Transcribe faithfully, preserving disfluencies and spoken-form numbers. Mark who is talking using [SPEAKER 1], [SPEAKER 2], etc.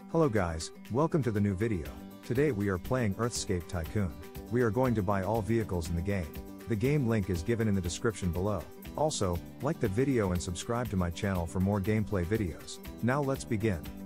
[SPEAKER 1] Hello guys, welcome to the new video. Today we are playing Earthscape Tycoon. We are going to buy all vehicles in the game. The game link is given in the description below. Also, like the video and subscribe to my channel for more gameplay videos. Now let's begin.